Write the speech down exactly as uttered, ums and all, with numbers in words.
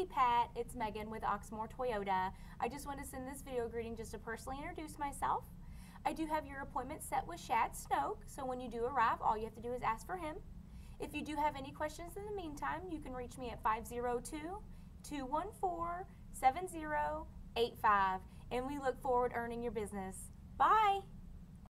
Hey Pat, it's Megan with Oxmoor Toyota. I just want to send this video greeting just to personally introduce myself. I do have your appointment set with Shad Snoke, so when you do arrive, all you have to do is ask for him. If you do have any questions in the meantime, you can reach me at five zero two, two one four, seven zero eight five, and we look forward to earning your business. Bye!